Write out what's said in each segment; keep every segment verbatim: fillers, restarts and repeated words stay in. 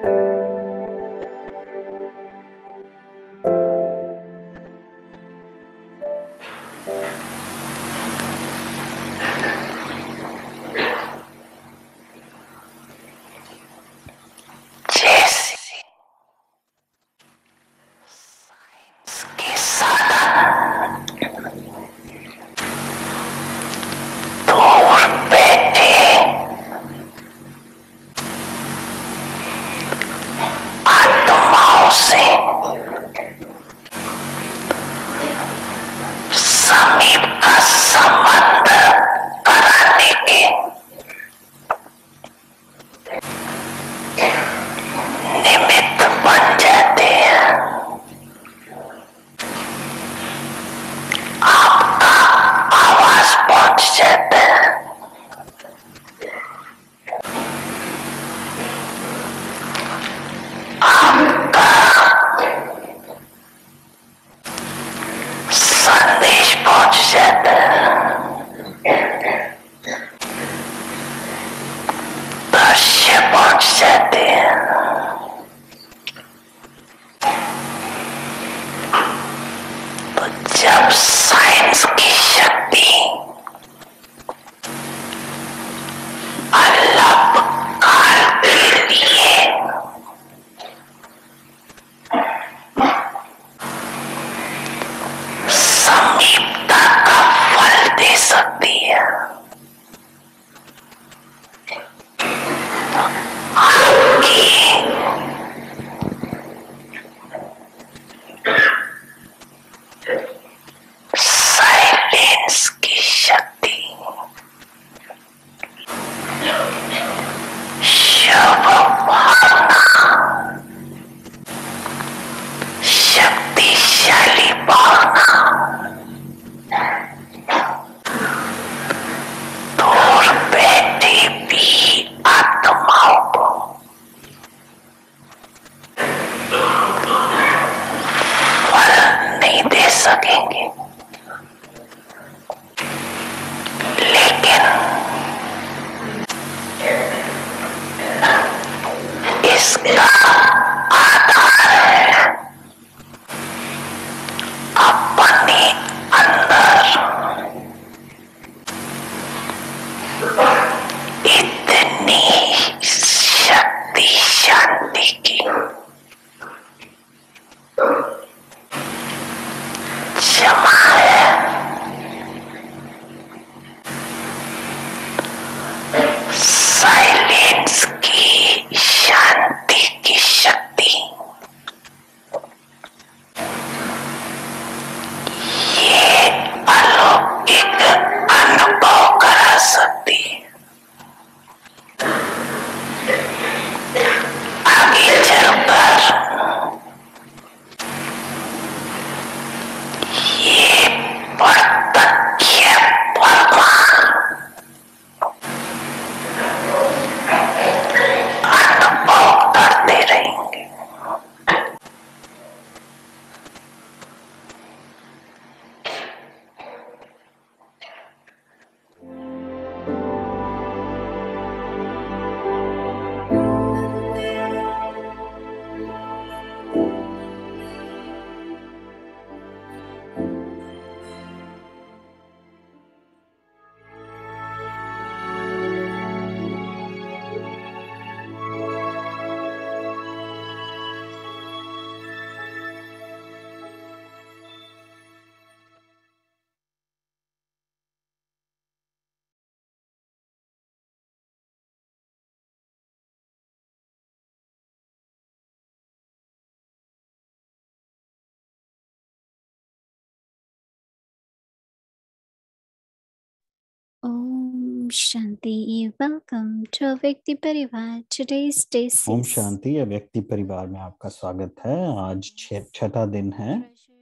Om Shanti. Welcome to Vyakti Parivar. Today's day six. Om Shanti व्यक्ति परिवार में आपका स्वागत है। आज छठा दिन है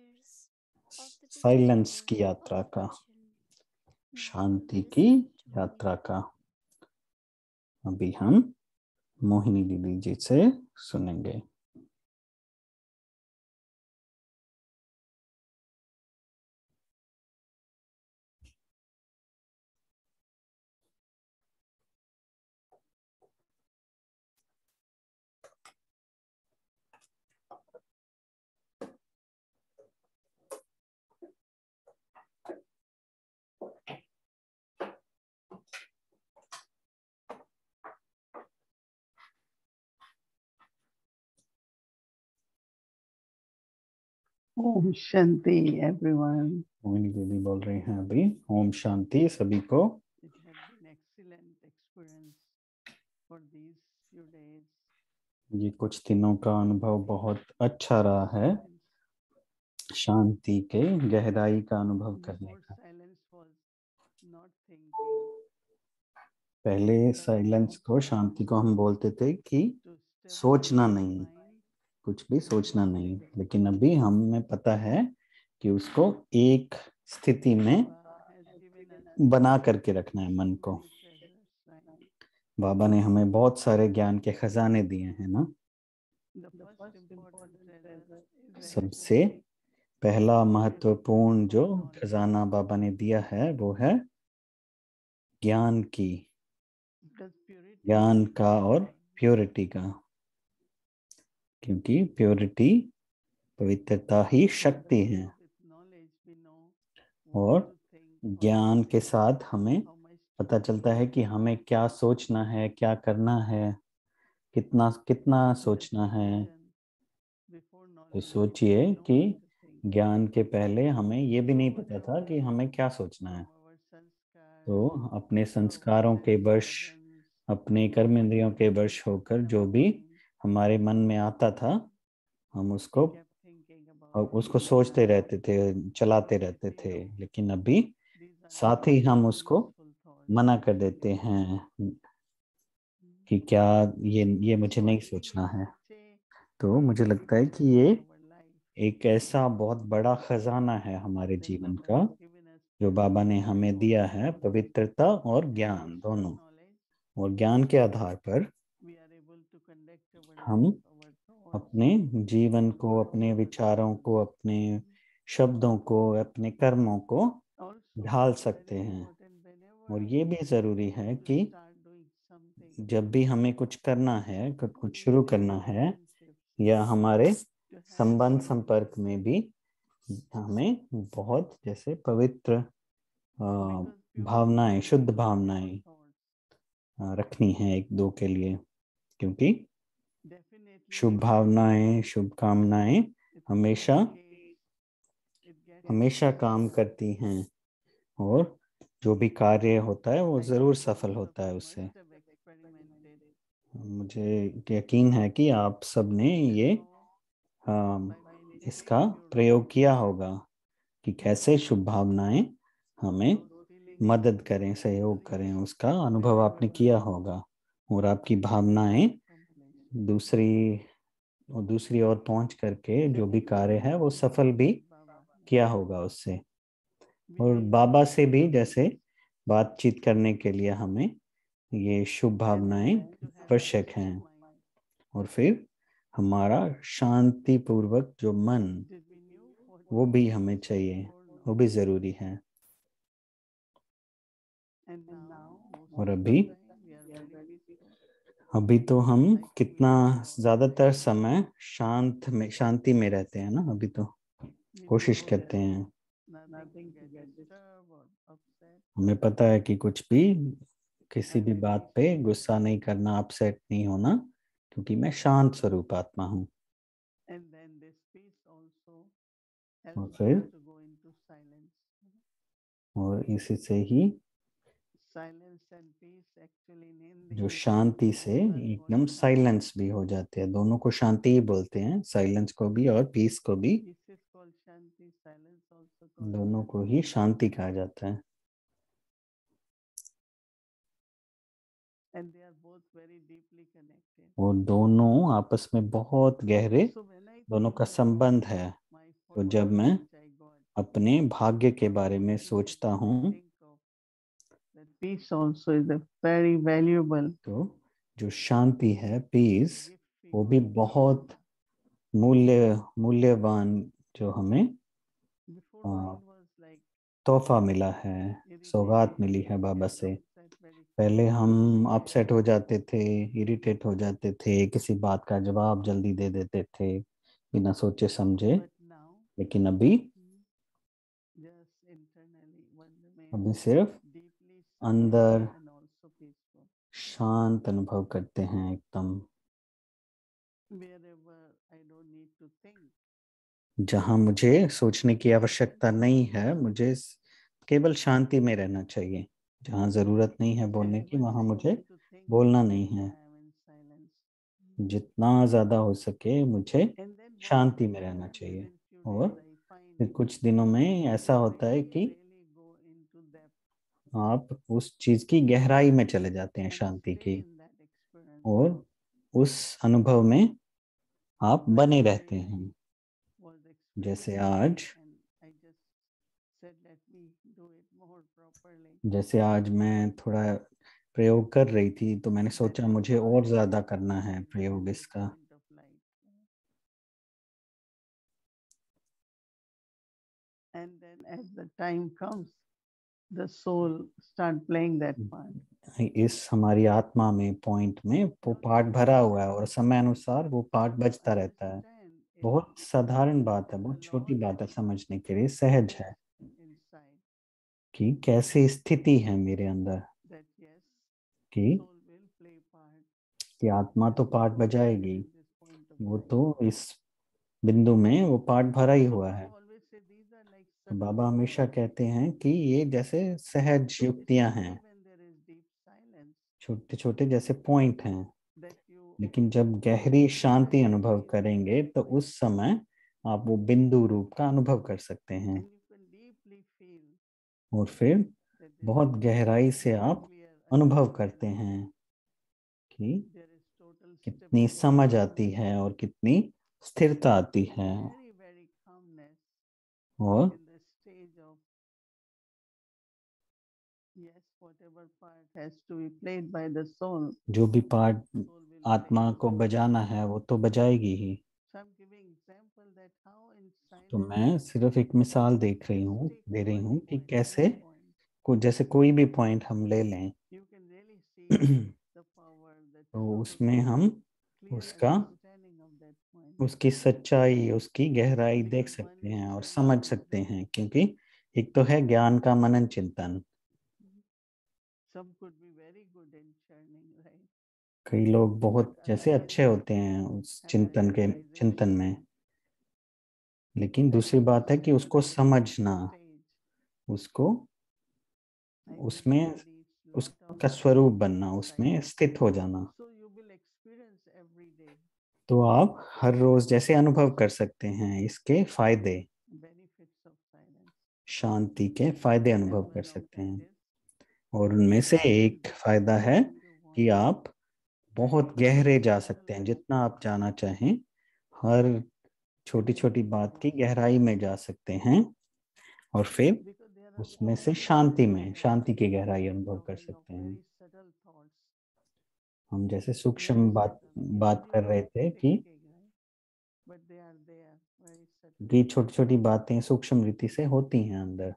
साइलेंस की यात्रा का, शांति की यात्रा का। अभी हम मोहिनी दीदी जी से सुनेंगे। ओम शांति एवरीवन। मोहिनी दीदी बोल रही हैं अभी ओम शांति सभी को। It had been excellent experience for these few days. ये कुछ दिनों का अनुभव बहुत अच्छा रहा है, शांति के गहराई का अनुभव करने Before का। silence was not thinking. पहले साइलेंस को, शांति को हम बोलते थे कि To stabilize सोचना the नहीं, mind. कुछ भी सोचना नहीं, लेकिन अभी हमें पता है कि उसको एक स्थिति में Baba has given us बना करके रखना है मन so को। many treasures, right? बाबा ने हमें बहुत सारे ज्ञान के खजाने दिए हैं ना। The first important treasure is सबसे actually पहला महत्वपूर्ण जो knowledge. खजाना बाबा ने दिया है वो है ज्ञान की, Because purity ज्ञान is का और divine. प्योरिटी का, क्योंकि प्योरिटी, पवित्रता ही शक्ति है। With knowledge we know what और to think, how ज्ञान to के think, साथ हमें how much to पता think. चलता है कि हमें क्या सोचना है, क्या करना है, कितना कितना सोचना है। Before तो knowledge, we सोचिए didn't know कि what to think. ज्ञान के पहले हमें ये भी So नहीं पता था कि whatever हमें क्या सोचना है। from our sanskars, तो अपने our संस्कारों के sense वश, organs, अपने कर्म इंद्रियों के वश होकर in जो our भी mind, हमारे मन में आता था, हम we उसको kept thinking about और it. उसको But सोचते now, रहते थे, चलाते रहते if we थे। know लेकिन अभी these are साथ ही not हम very उसको useful thoughts, मना कर देते हैं कि क्या ये ये मुझे so नहीं I think सोचना it's है। such a तो मुझे big लगता है कि treasure ये in our life एक ऐसा बहुत बड़ा खजाना है हमारे that जीवन Baba का, has given us जो बाबा ने purity हमें and दिया है, knowledge. पवित्रता और And ज्ञान based on दोनों। knowledge, और ज्ञान के आधार पर we are able to conduct our हम life, our thoughts, अपने जीवन our को, words, अपने our विचारों को, actions. अपने शब्दों को, अपने कर्मों को Also, ढाल it's सकते very हैं। important और whenever ये भी जरूरी we है want to कि start doing something, जब भी हमें कुछ करना है, कुछ कुछ even शुरू in करना our है, relationships, या हमारे to have संबंध purity संपर्क of में thought. भी हमें बहुत जैसे पवित्र अ, Because purity भावनाएं, is शुद्ध the source of भावनाएं thoughts. अ, रखनी है एक दो के लिए, क्योंकि Definitely, शुभ भावनाएं, शुभ कामनाएं it हमेशा communicates, it gets हमेशा काम accomplished. करती हैं, और जो भी कार्य होता है वो I जरूर think सफल most of होता है you उससे। must have experimented. मुझे यकीन है कि आप सबने ये So, अम, by इसका maintaining purity, प्रयोग किया होगा कि कैसे शुभ भावनाएं हमें those feelings मदद will करें, सहयोग करें, create उसका अनुभव wherever आपने you किया go, होगा। और आपकी and you भावनाएं will accomplish. दूसरी और दूसरी ओर पहुंच करके जो भी कार्य है वो Definitely, सफल भी like Baba, किया होगा उससे। we और need बाबा to से भी have जैसे peace, बातचीत करने के लिए हमें ये शुभ and we भावनाएं need to have आवश्यक peaceful हैं। mind. और फिर हमारा शांति पूर्वक जो मन, Did we knew what वो was भी हमें चाहिए, before वो now? भी जरूरी है। And now, most और of the अभी time, we are very peaceful. अभी तो हम I think we कितना enjoy ज्यादातर it. समय शांत में, शांति में रहते हैं ना। अभी तो We कोशिश know करते that हैं, nothing to get disturbed or upset. हमें पता है कि कुछ भी, किसी I'm भी very बात पे peaceful. गुस्सा नहीं करना, अपसेट नहीं होना, क्योंकि मैं शांत स्वरूप आत्मा हूँ। And then this peace also और helps फिर us to go into silence. और इसी से ही Silence and peace actually in Hindi जो शांति से both are एकदम called साइलेंस shanti. भी हो जाते हैं। दोनों को शांति ही बोलते हैं, साइलेंस को भी और पीस को भी। Peace is called shanti, silence also called दोनों को shanti. ही शांति कहा जाता है। And they are both very deeply connected. और दोनों आपस में बहुत गहरे, So when I दोनों का think about संबंध है। my तो जब fortune मैं which I got, अपने भाग्य के बारे में सोचता definitely I हूँ, think of that peace also is a very valuable तो जो शांति है, पीस, gift we वो भी got from बहुत Baba. मूल्य मूल्यवान जो हमें Before uh, mind was like तोहफा मिला है, सौगात irritated, मिली है बाबा get से। upset very पहले quickly, हम अपसेट हो जाते थे, इरिटेट हो जाते थे, किसी बात का जवाब जल्दी दे देते थे बिना सोचे समझे। but now लेकिन अभी hmm, just internally one अभी remains सिर्फ deeply silent अंदर and also peaceful. शांत अनुभव करते हैं एकदम। Wherever I don't need to think, जहाँ मुझे सोचने की आवश्यकता नहीं है, मुझे केवल शांति में रहना चाहिए। जहाँ जरूरत नहीं है बोलने की, वहाँ मुझे बोलना नहीं है। जितना ज्यादा हो सके मुझे शांति में रहना चाहिए। और फिर कुछ दिनों में ऐसा होता है कि आप उस चीज की गहराई में चले जाते हैं, शांति की, और उस अनुभव में आप बने रहते हैं। जैसे आज जैसे आज मैं थोड़ा प्रयोग कर रही थी, तो मैंने सोचा मुझे और ज्यादा करना है प्रयोग इसका। And then as the time comes, the soul start playing that part. इस हमारी आत्मा में, पॉइंट में वो पार्ट भरा हुआ है, और समय अनुसार वो पार्ट बजता रहता है। बहुत साधारण बात है, बहुत छोटी बात है समझने के लिए, सहज है कि कैसे स्थिति है मेरे अंदर, कि कि आत्मा तो पार्ट बजाएगी। वो तो इस बिंदु में वो पार्ट भरा ही हुआ है। तो बाबा हमेशा कहते हैं कि ये जैसे सहज युक्तियां हैं, छोटे छोटे जैसे पॉइंट हैं, लेकिन जब गहरी शांति अनुभव करेंगे तो उस समय आप वो बिंदु रूप का अनुभव कर सकते हैं। और फिर बहुत गहराई से आप अनुभव करते हैं कि कितनी समझ आती है और कितनी स्थिरता आती है। और जो भी पार्ट आत्मा को बजाना है वो तो बजाएगी ही। तो मैं सिर्फ एक मिसाल देख रही हूँ दे रही हूँ कि कैसे को जैसे कोई भी पॉइंट हम ले लें तो उसमें हम उसका उसकी सच्चाई, उसकी गहराई देख सकते हैं और समझ सकते हैं, क्योंकि एक तो है ज्ञान का मनन चिंतन। कई लोग बहुत जैसे अच्छे होते हैं उस चिंतन के चिंतन में, लेकिन दूसरी बात है कि उसको समझना, उसको उसमें उसका स्वरूप बनना, उसमें स्थित हो जाना। तो आप हर रोज जैसे अनुभव कर सकते हैं इसके फायदे, शांति के फायदे अनुभव कर सकते हैं। और उनमें से एक फायदा है कि आप बहुत गहरे जा सकते हैं, जितना आप जाना चाहें, हर छोटी छोटी बात की गहराई में जा सकते हैं, और फिर उसमें से शांति में शांति की गहराई अनुभव कर सकते हैं। हम जैसे सूक्ष्म बात बात कर रहे थे कि कि छोटी छोटी बातें सूक्ष्म रीति से होती हैं अंदर।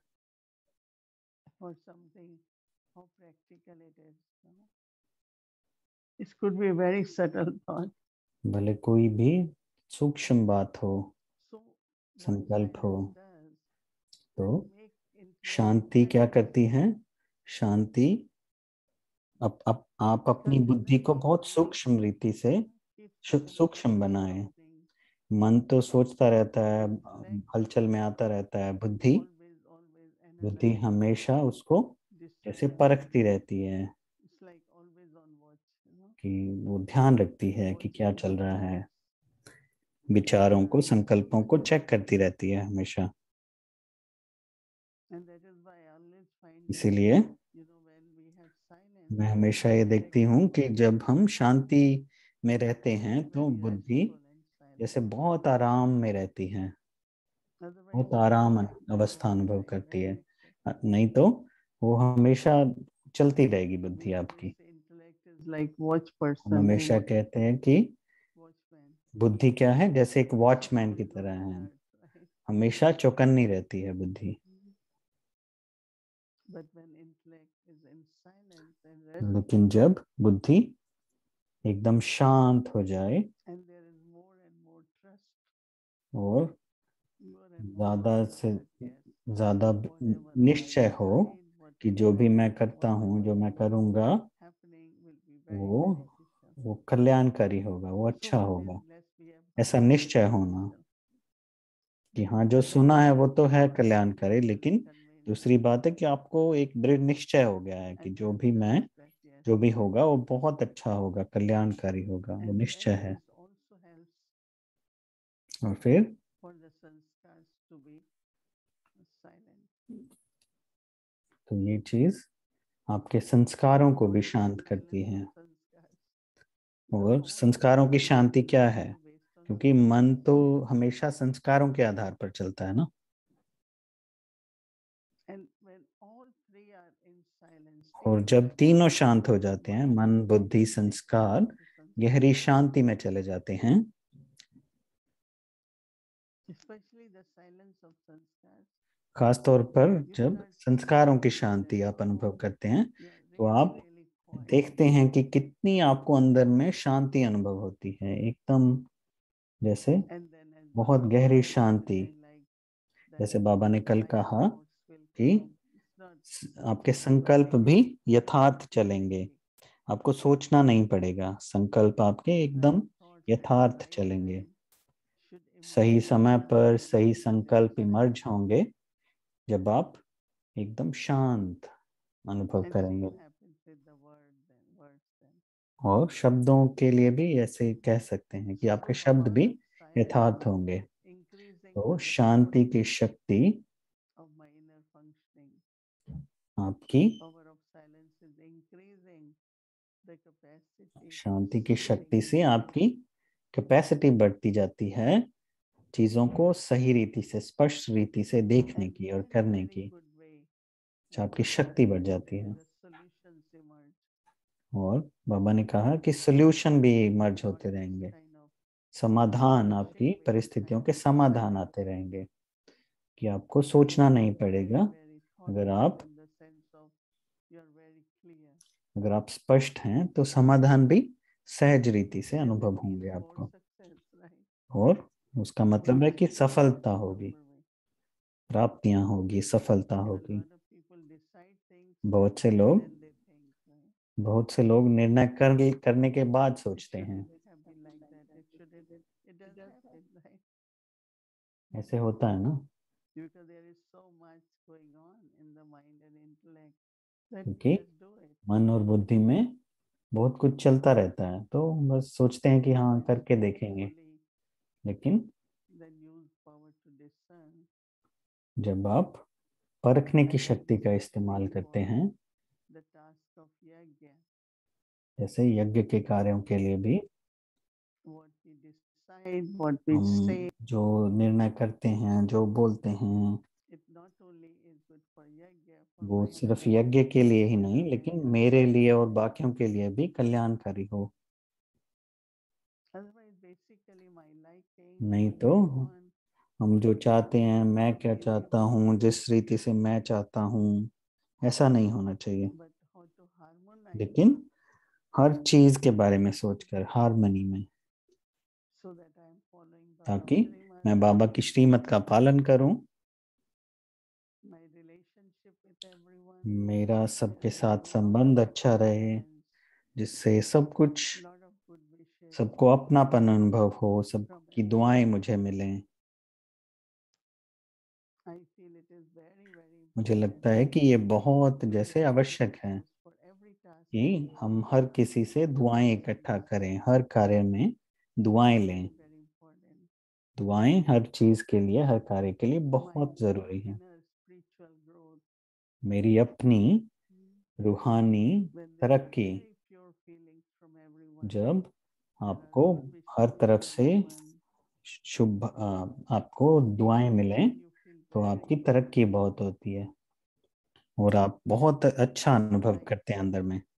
It could be a very subtle thought. भले कोई भी सूक्ष्म बात हो, संकल्प हो, तो शांति क्या करती है? शांति अप, अप, आप अपनी बुद्धि को बहुत सूक्ष्म रीति से सूक्ष्म बनाए। मन तो सोचता रहता है, हलचल में आता रहता है। बुद्धि बुद्धि हमेशा उसको जैसे परखती रहती है, कि वो ध्यान रखती है कि क्या चल रहा है, विचारों को, संकल्पों को चेक करती रहती है हमेशा। इसीलिए मैं हमेशा ये देखती हूँ कि जब हम शांति में रहते हैं तो बुद्धि जैसे बहुत आराम में रहती है, बहुत आराम अवस्था अनुभव करती है। नहीं तो वो हमेशा चलती रहेगी बुद्धि आपकी। हम हमेशा कहते हैं कि बुद्धि क्या है? जैसे एक वॉचमैन की तरह है, हमेशा चौकन्नी रहती है बुद्धि। लेकिन जब बुद्धि एकदम शांत हो जाए और ज्यादा से ज्यादा निश्चय हो कि जो भी मैं करता हूँ, जो मैं करूँगा, वो वो कल्याणकारी होगा, वो अच्छा होगा, ऐसा निश्चय होना, कि हाँ जो सुना है वो तो है कल्याणकारी, लेकिन दूसरी बात है कि आपको एक दृढ़ निश्चय हो गया है कि जो भी मैं जो भी होगा वो बहुत अच्छा होगा, कल्याणकारी होगा, वो निश्चय है। और फिर तो ये चीज आपके संस्कारों को भी शांत करती है। और संस्कारों की शांति क्या है? क्योंकि मन तो हमेशा संस्कारों के आधार पर चलता है ना। और जब तीनों शांत हो जाते हैं, मन बुद्धि संस्कार गहरी शांति में चले जाते हैं, खास तौर पर जब संस्कारों की शांति आप अनुभव करते हैं तो आप देखते हैं कि कितनी आपको अंदर में शांति अनुभव होती है, एकदम जैसे बहुत गहरी शांति। जैसे बाबा ने कल कहा कि आपके संकल्प भी यथार्थ चलेंगे, आपको सोचना नहीं पड़ेगा, संकल्प आपके एकदम यथार्थ चलेंगे। सही समय पर सही संकल्प इमर्ज होंगे जब आप एकदम शांत अनुभव करेंगे। और शब्दों के लिए भी ऐसे कह सकते हैं कि आपके शब्द भी यथार्थ होंगे। तो शांति की शक्ति आपकी शांति की शक्ति से आपकी कैपेसिटी बढ़ती जाती है चीजों को सही रीति से, स्पष्ट रीति से देखने की और करने की। आपकी शक्ति बढ़ जाती है। और बाबा ने कहा कि सॉल्यूशन भी मर्ज होते रहेंगे, समाधान, आपकी परिस्थितियों के समाधान आते रहेंगे कि आपको सोचना नहीं पड़ेगा। अगर आप अगर आप स्पष्ट हैं तो समाधान भी सहज रीति से अनुभव होंगे आपको। और उसका मतलब है कि सफलता होगी, प्राप्तियां होगी, सफलता होगी। बहुत से लोग बहुत से लोग निर्णय कर करने के बाद सोचते हैं। ऐसे होता है ना, क्योंकि मन और बुद्धि में बहुत कुछ चलता रहता है, तो बस सोचते हैं कि हाँ करके देखेंगे। लेकिन जब आप परखने की शक्ति का इस्तेमाल करते हैं, जैसे यज्ञ के कार्यों के लिए भी हम जो निर्णय करते हैं, जो बोलते हैं, वो सिर्फ यज्ञ के लिए ही नहीं लेकिन मेरे लिए और बाकियों के लिए भी कल्याणकारी हो। नहीं तो हम जो चाहते हैं, मैं क्या चाहता हूँ, जिस रीति से मैं चाहता हूँ, ऐसा नहीं होना चाहिए। लेकिन हर चीज के बारे में सोचकर हार्मनी में, ताकि मैं बाबा की श्रीमत का पालन करूं, मेरा सबके साथ संबंध अच्छा रहे, जिससे सब कुछ, सबको अपनापन अनुभव हो, सबकी दुआएं मुझे मिलें। मुझे लगता है कि ये बहुत जैसे आवश्यक है कि हम हर किसी से दुआएं इकट्ठा करें, हर कार्य में दुआएं लें। दुआएं हर चीज के लिए, हर कार्य के लिए बहुत जरूरी है। मेरी अपनी रूहानी तरक्की, जब आपको हर तरफ से शुभ आपको दुआएं मिलें तो आपकी तरक्की बहुत होती है और आप बहुत अच्छा अनुभव करते हैं अंदर में।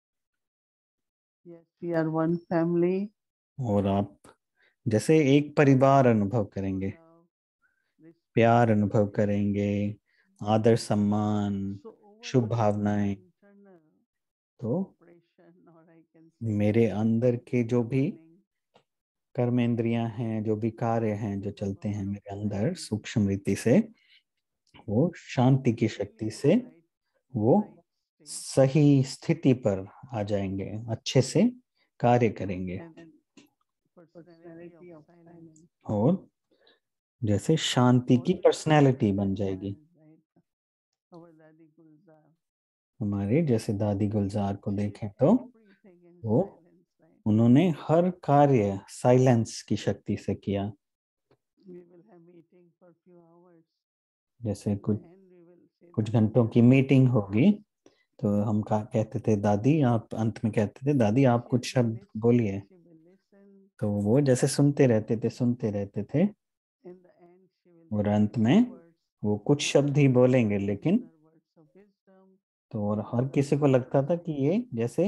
और आप जैसे एक परिवार अनुभव करेंगे, प्यार अनुभव करेंगे, आदर सम्मान, शुभ भावनाएं। तो मेरे अंदर के जो भी कर्मेंद्रियां हैं, जो भी कार्य हैं जो चलते हैं मेरे अंदर सूक्ष्म रीति से, वो शांति की शक्ति से वो सही स्थिति पर आ जाएंगे, अच्छे से कार्य करेंगे। और जैसे शांति की पर्सनैलिटी बन जाएगी। हमारे जैसे दादी गुलजार को देखें तो वो उन्होंने हर कार्य साइलेंस की शक्ति से किया। जैसे कुछ कुछ घंटों की मीटिंग होगी तो हम कहा कहते थे दादी आप, अंत में कहते थे दादी आप कुछ शब्द बोलिए, तो वो जैसे सुनते रहते थे सुनते रहते थे और अंत में वो कुछ शब्द ही बोलेंगे, लेकिन तो और हर किसी को लगता था कि ये जैसे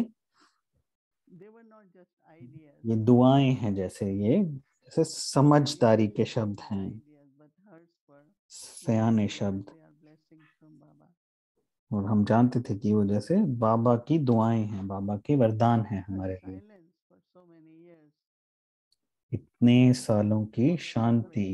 ये दुआएं हैं, जैसे ये जैसे समझदारी के शब्द हैं, सयाने शब्द, और हम जानते थे कि वो जैसे बाबा की दुआएं हैं, बाबा के वरदान हैं हमारे लिए। इतने सालों की शांति,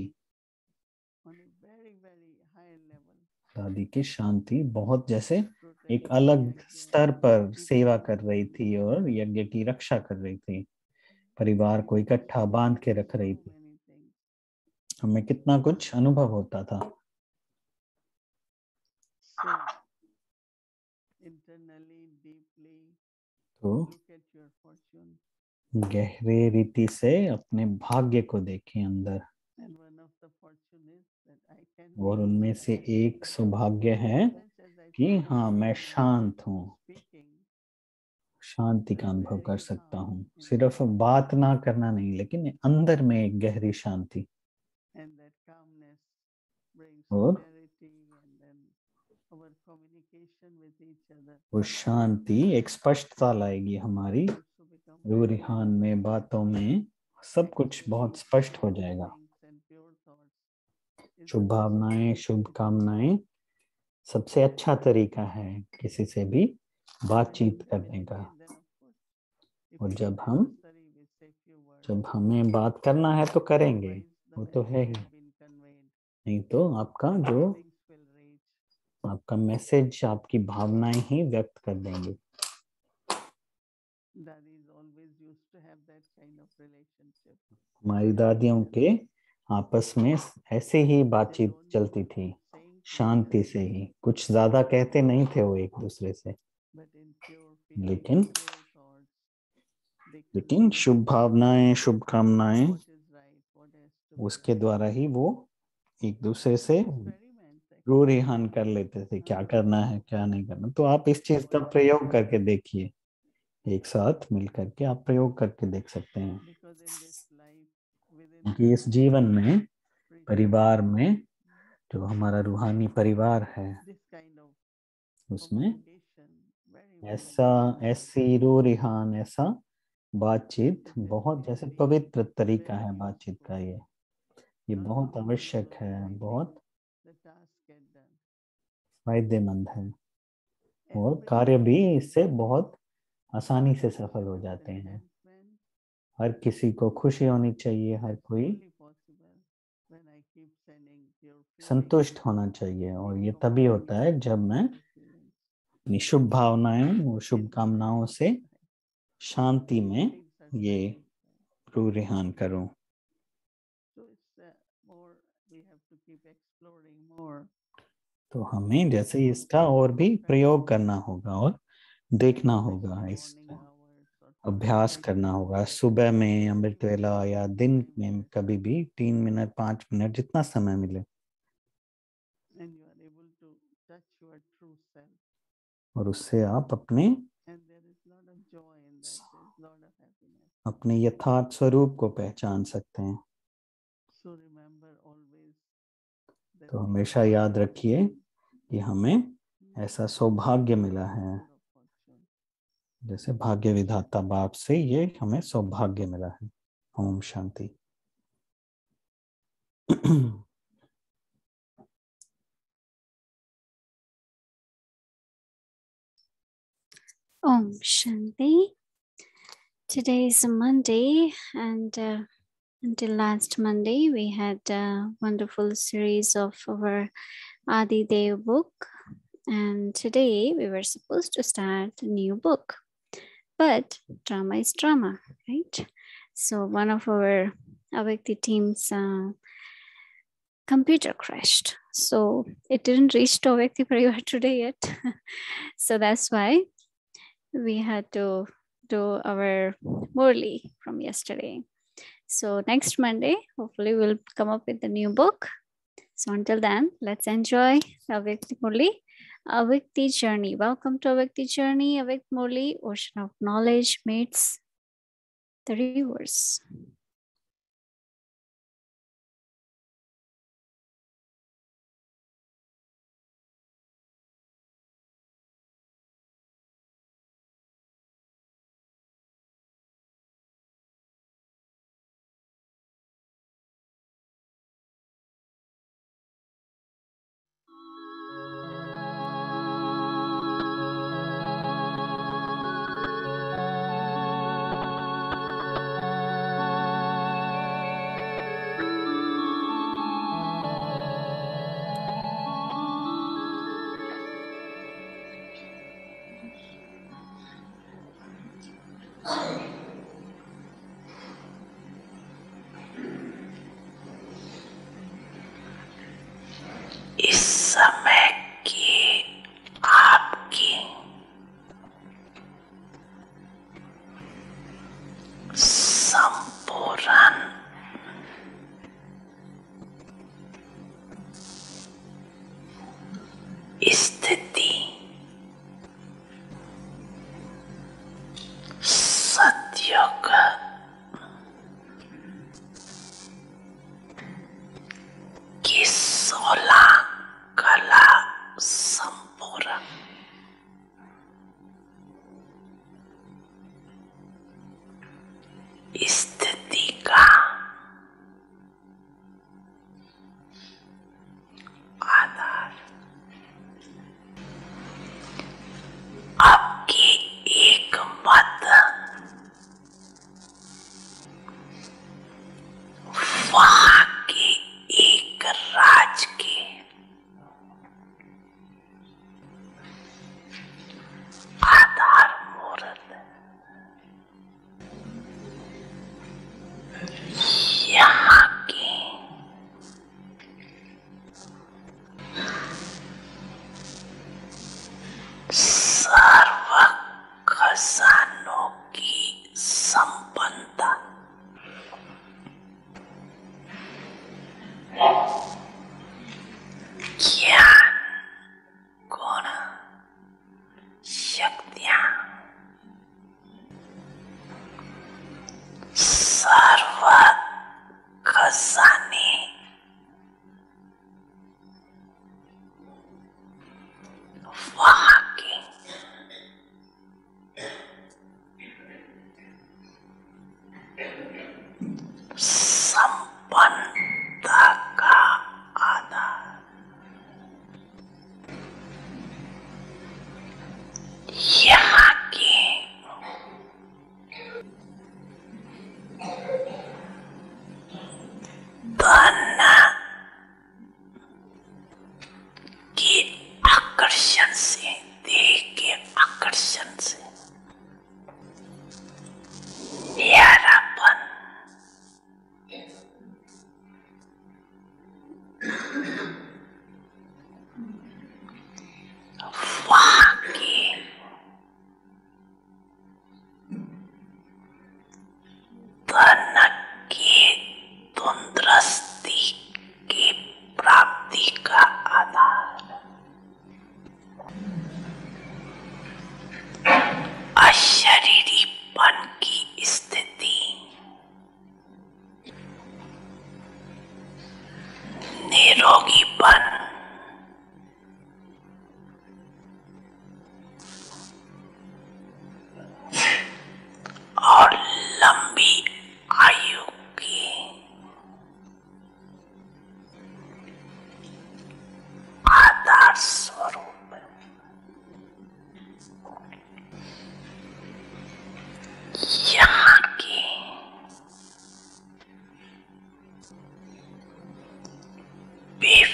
दादी की शांति बहुत जैसे एक अलग स्तर पर सेवा कर रही थी और यज्ञ की रक्षा कर रही थी, परिवार को इकट्ठा बांध के रख रही थी। हमें कितना कुछ अनुभव होता था। तो गहरे रीति से अपने भाग्य को देखें अंदर, और उनमें से एक सौभाग्य है कि हाँ मैं शांत हूँ, शांति का अनुभव कर सकता हूँ। सिर्फ बात ना करना नहीं, लेकिन अंदर में एक गहरी शांति, और वो शांति एक स्पष्टता लाएगी हमारी रूरिहान में, बातों में सब कुछ बहुत स्पष्ट हो जाएगा। शुभ भावनाएं, शुभ कामनाएं सबसे अच्छा तरीका है किसी से भी बातचीत करने का। और जब हम जब हमें बात करना है तो करेंगे, वो तो है ही, नहीं तो आपका जो आपका मैसेज, आपकी भावनाएं ही व्यक्त कर देंगे। हमारी दादियों के आपस में ऐसे ही बातचीत चलती थी, शांति से ही, कुछ ज्यादा कहते नहीं थे वो एक दूसरे से, लेकिन लेकिन शुभ भावनाएं, शुभ कामनाएं, उसके द्वारा ही वो एक दूसरे से रूरिहान कर लेते थे, क्या करना है क्या नहीं करना। तो आप इस चीज का प्रयोग करके देखिए, एक साथ मिल करके आप प्रयोग करके देख सकते हैं, क्योंकि इस जीवन में, परिवार में, जो हमारा रूहानी परिवार है, उसमें ऐसा ऐसी रूरिहान, ऐसा बातचीत बहुत जैसे पवित्र तरीका है बातचीत का, ये ये बहुत आवश्यक है, बहुत फायदेमंद है, और कार्य भी इससे बहुत आसानी से सफल हो जाते हैं। हर किसी को खुशी होनी चाहिए, हर कोई संतुष्ट होना चाहिए, और ये तभी होता है जब मैं अपनी शुभ भावनाएं और शुभ कामनाओं से शांति में ये रूरिहान करूं। तो हमें जैसे इसका और भी प्रयोग करना होगा और देखना होगा, इस अभ्यास करना होगा, सुबह में अमृत वेला या दिन में कभी भी तीन मिनट पांच मिनट जितना समय मिले, और उससे आप अपने अपने यथार्थ स्वरूप को पहचान सकते हैं। तो हमेशा याद रखिए कि हमें ऐसा सौभाग्य मिला है, जैसे भाग्य विधाता बाप से ये हमें सौभाग्य मिला है। Om Shanti. Om Shanti. Today is a Monday, and uh, until last Monday, we had a wonderful series of our Adi Dev book. And today we were supposed to start a new book. But drama is drama, right? So one of our Avyakti team's uh, computer crashed. So it didn't reach to Avyakti Parivar today yet. So that's why we had to do our Murli from yesterday. So next Monday, hopefully we'll come up with a new book. So until then, let's enjoy Avyakti Murli, Avyakti Journey. Welcome to Avyakti Journey, Avyakti Murli, Ocean of Knowledge meets the rivers. इस समय की आपकी संपूर्ण स्थिति सतयुग की सोलह कला संपूर्ण स्थिति का आधार आपकी एक मत वहां के एक राज के आधार मूर्त यहाँ की सर्व खजानों की संपन्नता ज्ञान गुण शक्तियां सर्व खजाने वहां के संपन्नता का आधार यहाँ के धन के आकर्षण से देह के आकर्षण से प्यारापन वहां के धन के तंदुरुस्ती की प्राप्ति का आधार अशरीरीपन की स्थिति निरोगीपन और लंबी आयु की आधार स्वरूप यहाँ की विविध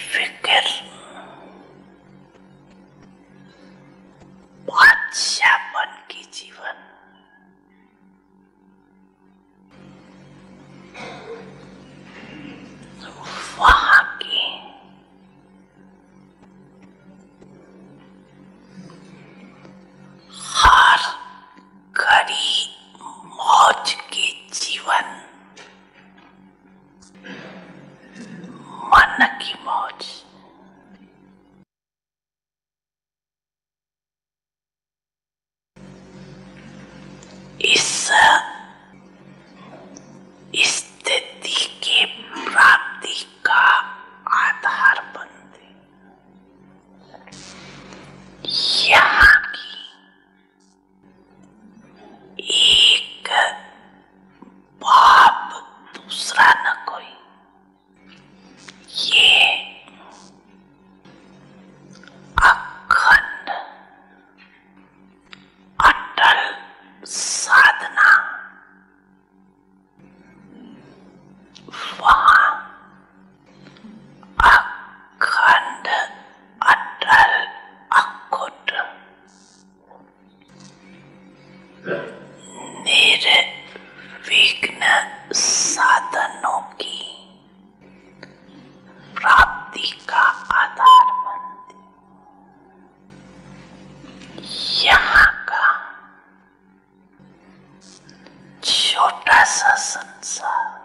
छोटा सा संसार,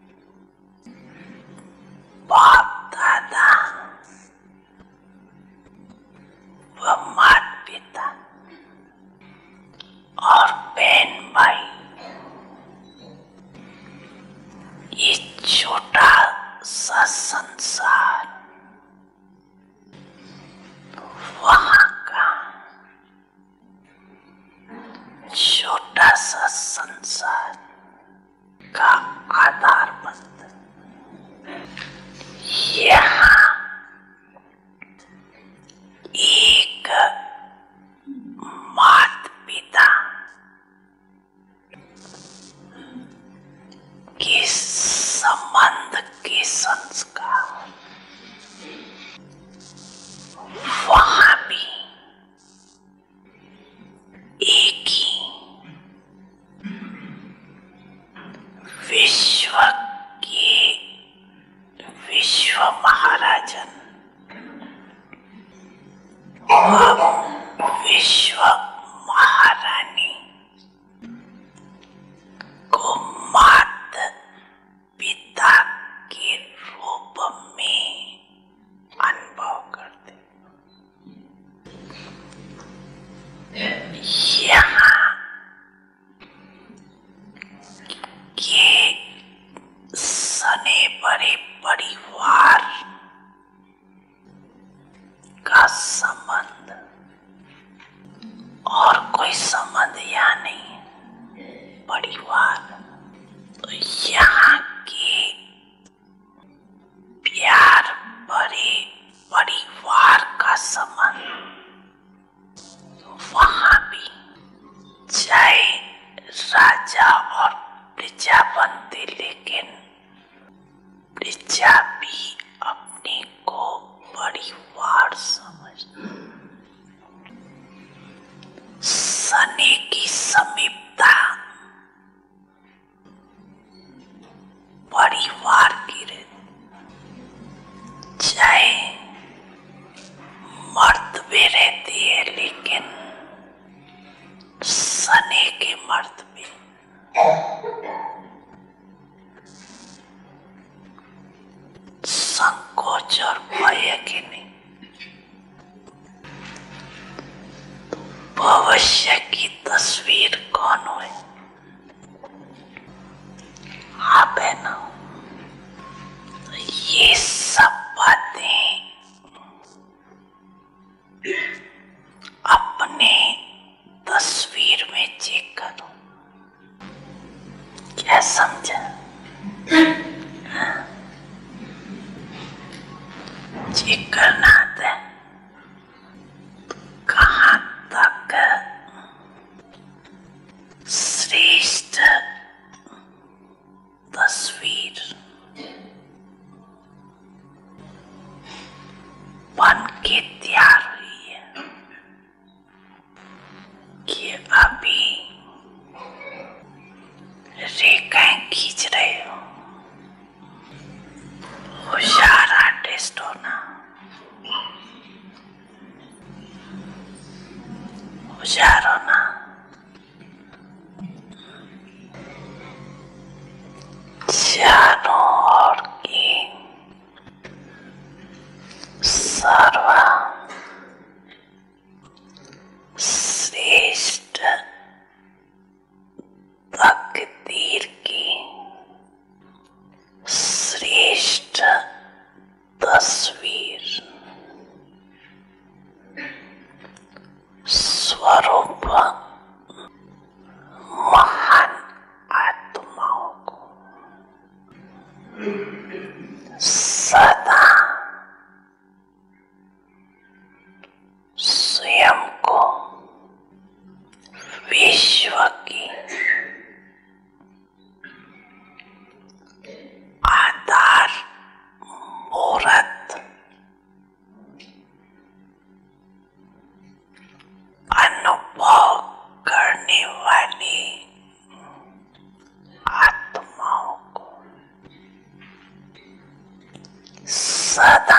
बाप दादा व माता पिता और बहन भाई, ये छोटा सा संसार, वहां का छोटा सा संसार का आधार बनता है। यहाँ एक माता पिता के संबंध के संस्कार, वहां भी एक ही विश्व के विश्व महाराजन व विश्व महारानी को माता पिता के रूप में अनुभव करते। यहाँ के सने बड़े परिवार का संबंध और कोई संबंध यहाँ नहीं है। परिवार तो यहाँ के प्यार बड़े परिवार का संबंध, वहां भी चाहे राजा और प्रजा बनते, लेकिन प्रजा भी अपने को परिवार समझती। सने की समीपता परिवार की रहती, चाहे मर्तबे रहती है, लेकिन सने के मर्तबे संकोच और भय के नहीं। भविष्य की तस्वीर कौन हुए? आप है ना। ये सब बातें अपने तस्वीर में चेक करो। क्या समझा? चेक करना आता है। कहाँ तक श्रेष्ठ तस्वीर बन के तैयार हुई है कि अभी रेखाएं खींच रहे हो। होशियार आर्टिस्ट हो ना, होशियार हो ना। चारों ओर की सर्व श्रेष्ठ तकदीर की श्रेष्ठ तस्वीर स्वरूप महान आत्माओं को सदा स्वयं को विश्व की आधार मूर्त अनुभव करने वाली आत्माओं को सदा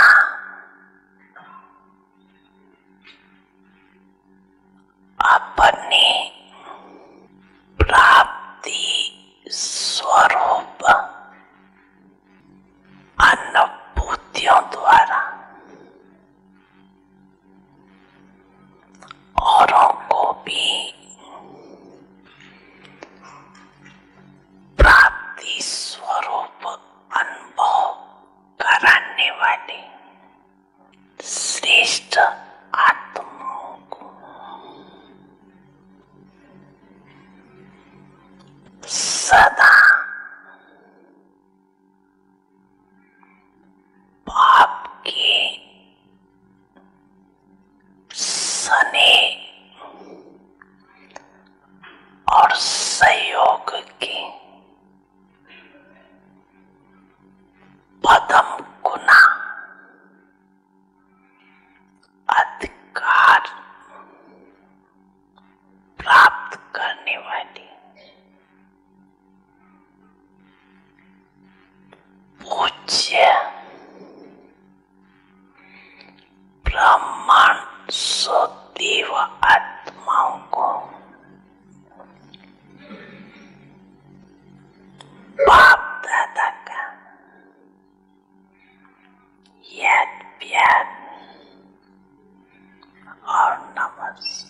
अपनी प्राप्ति सदा बाप की स्नेह और सहयोग की पदम गुना अधिकार प्राप्त करने वाली पूज्य ब्रह्मांड सुदेव आत्माओं को बाप दादा का याद प्यार और नमस्ते।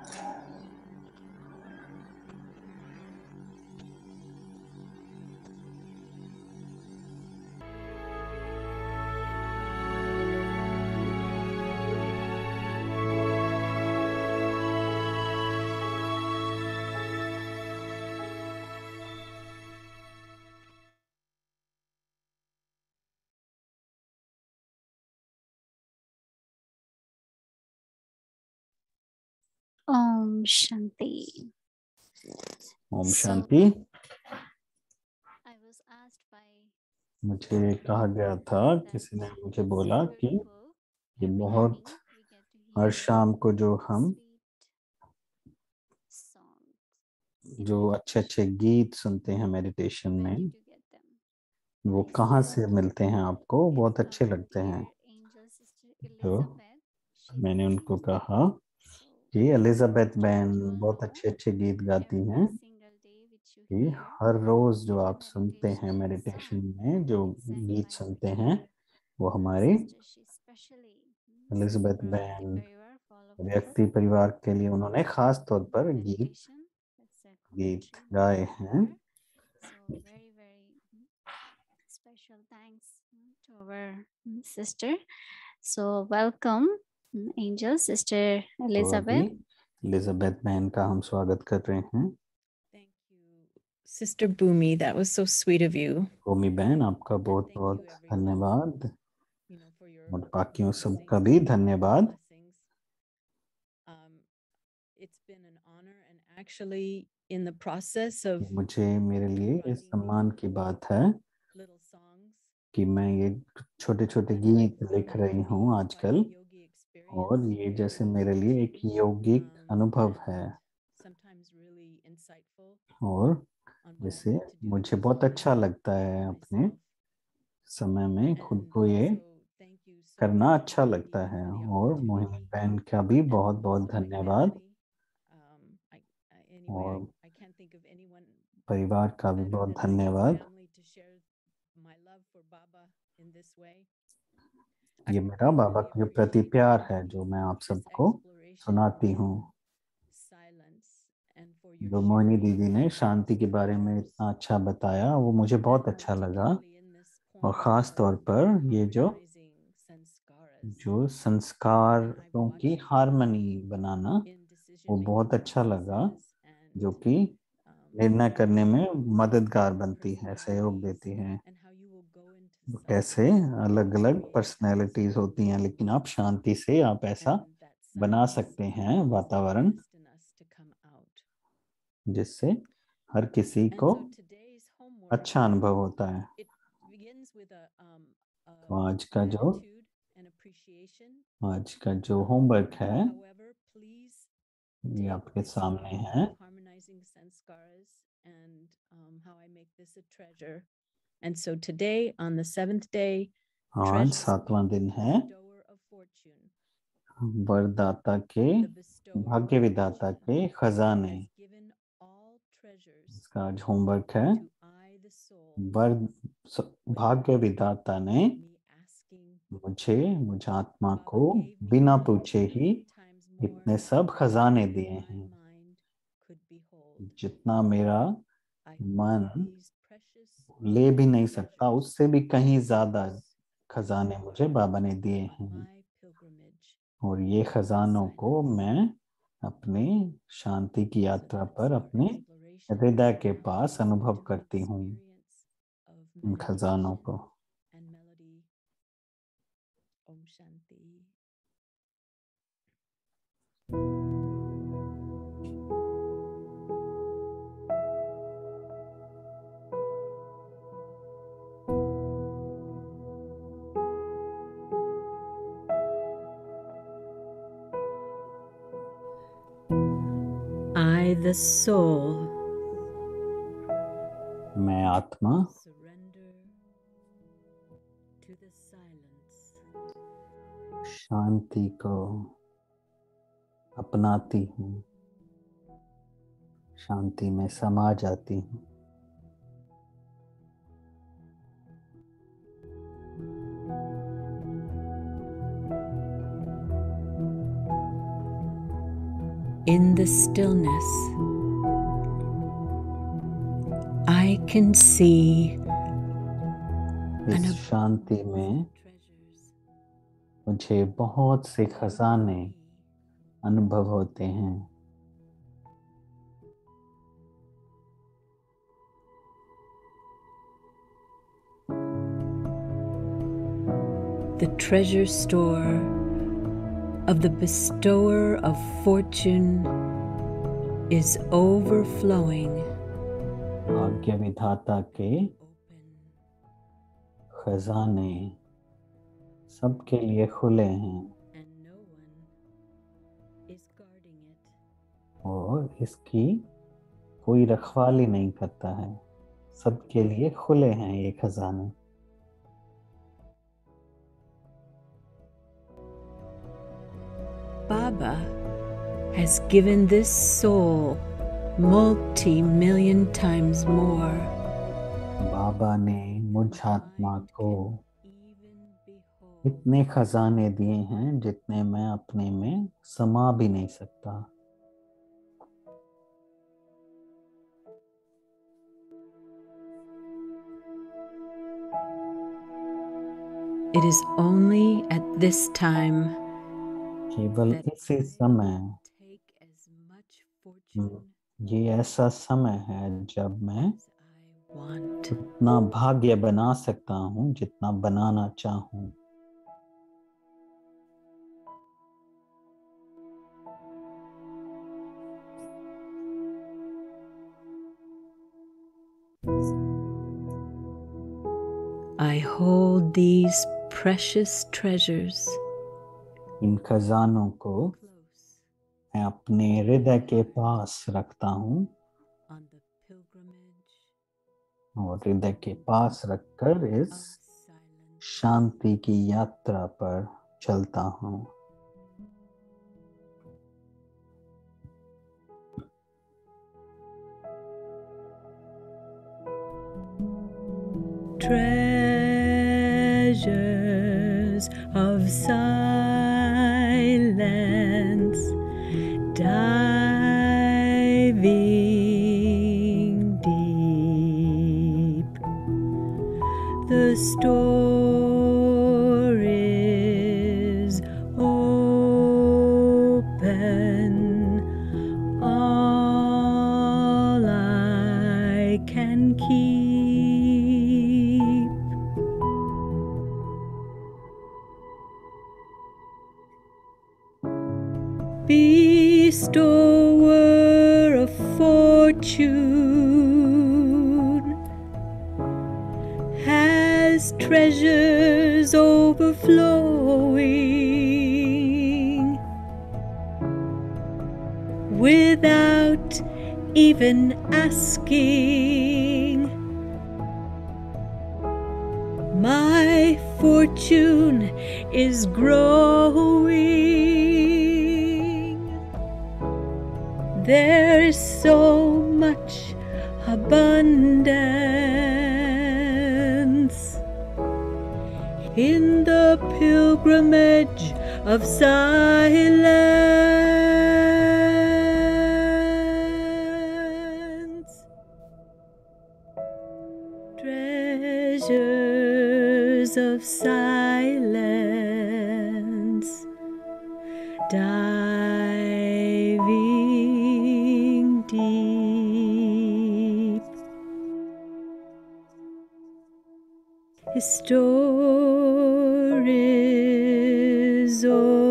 Om Shanti. Om So, Shanti. I was asked by मुझे कहा गया था, किसी ने मुझे बोला कि ये बहुत हर शाम को जो हम जो अच्छे अच्छे गीत सुनते हैं मेडिटेशन में, वो कहाँ से मिलते हैं आपको, बहुत अच्छे लगते हैं। तो मैंने उनको कहा कि एलिजाबेथ बहन बहुत अच्छे अच्छे गीत गाती हैं, कि हर रोज जो आप सुनते हैं मेडिटेशन में जो गीत सुनते हैं वो हमारी एलिजाबेथ बहन व्यक्ति परिवार के लिए उन्होंने खास तौर पर गीत गीत गाए हैं। Special thanks to our sister. So welcome, Angel, Sister तो अभी Elizabeth. एलिजाबेथ बहन का हम स्वागत कर रहे हैं। Thank you, Sister Bhumi. That was so sweet of you. भूमि बहन, आपका And बहुत thank you, बहुत everyone, धन्यवाद you know, for your और बाकियों blessings सबका भी and धन्यवाद। blessings. Um, it's been an honor and actually in the process of मुझे मेरे लिए इस writing सम्मान की बात है little songs कि मैं ये छोटे छोटे that like गीत for लिख me रही to be हूँ quite आजकल, a yogi और experience, ये जैसे मेरे लिए एक यौगिक um, अनुभव है, and sometimes really insightful और on what I जैसे need to do मुझे बहुत अच्छा लगता है अपने myself. समय में खुद And को ये so thank you so करना much, अच्छा Bhumi, लगता है। for the और मोहिनी opportunity बहन का भी and बहुत for बहुत all my धन्यवाद, family. Um, I, I, anyway, और I, I can't think of anyone परिवार का भी better बहुत than my धन्यवाद। family to share my love for Baba in this way. ये I, मेरा I बाबा really के प्रति appreciate प्यार है जो मैं आप this सबको exploration सुनाती हूँ। of silence and for your जो मोहिनी sharing दीदी ने of शांति के बारे में scriptures, इतना अच्छा बताया, वो मुझे बहुत and अच्छा लगा। particularly in this और point ख़ास तौर of पर ये जो harmonizing sanskaras जो And I've संस्कारों watched की you हार्मनी बनाना, in वो decision-making बहुत अच्छा लगा, processes and जो कि um, निर्णय करने में how मददगार different बनती है, सहयोग personalities देती है। and how you will go into वो कैसे silence अलग अलग as पर्सनैलिटीज होती हैं, लेकिन आप शांति से आप ऐसा and that बना silence सकते हैं is the वातावरण, best in us to come out. जिससे हर किसी And को so today's homework, अच्छा अनुभव होता है। it begins with a, um, a तो आज का जो gratitude and appreciation. आज का जो Um, होमवर्क है however, please ये take आपके this सामने song है। of harmonizing sanskaras and um, how I make this a treasure. And so today, on the seventh day, आज treasure सातवां दिन the है, bestower of fortune, वरदाता के the bestower भाग्य of विधाता fortune, के खजाने, has given all treasures इसका आज होमवर्क है। to I, the soul, वर भाग्य विधाता ने me asking. मुझे मुझे आत्मा Baba को gave me बिना a पूछे ही million times more इतने सब खजाने than दिए my हैं। mind could behold. जितना मेरा I मन hold these precious ले भी नहीं सकता, treasures उससे भी कहीं ज्यादा खजाने and मुझे बाबा ने दिए on हैं। my pilgrimage और ये खजानों को silence. मैं अपने शांति की So यात्रा that's पर our अपने exploration हृदय के पास अनुभव करती हूँ इन खजानों को। and melody. Om Shanti. I, the soul, मैं आत्मा surrender to the silence. शांति को अपनाती हूँ, शांति में समा जाती हूँ। In the stillness, I can see इस शांति में treasures मुझे बहुत से खजाने अनुभव होते हैं। the treasure store of the bestower of fortune is overflowing. भाग्य विधाता के Open. खजाने सबके लिए खुले हैं And no one is guarding it. और इसकी कोई रखवाली नहीं करता है। सबके लिए खुले हैं ये खजाने। Baba has given this soul multi-million times more. बाबा ने मुझ आत्मा को Even behold. इतने खजाने दिए हैं जितने मैं अपने में समा भी नहीं सकता। It is only at this time केवल that इसी I समय take as much fortune ये ऐसा समय है जब मैं as I want. उतना भाग्य बना सकता हूँ जितना बनाना चाहूँ। I hold these precious treasures इन खजानों को close मैं अपने हृदय के पास रखता हूँ on the pilgrimage और हृदय के पास रखकर of इस silence. शांति की यात्रा पर चलता हूँ। Treasures of silence, diving deep. The store is open. All I can keep. Bestower of fortune has treasures overflowing without even asking. My fortune is growing. There is so much abundance in the pilgrimage of silence. Treasures of silence, diving deep. His store is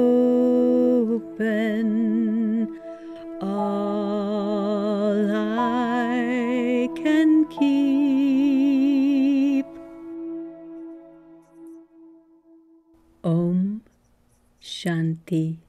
open, all I can keep. Om Shanti.